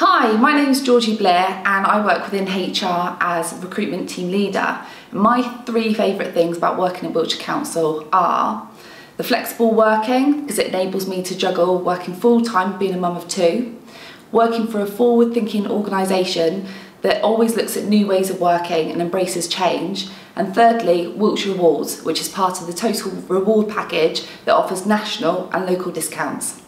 Hi, my name is Georgie Blair and I work within HR as recruitment team leader. My three favourite things about working at Wiltshire Council are the flexible working, because it enables me to juggle working full-time, being a mum of two, working for a forward-thinking organisation that always looks at new ways of working and embraces change, and thirdly, Wiltshire Rewards, which is part of the total reward package that offers national and local discounts.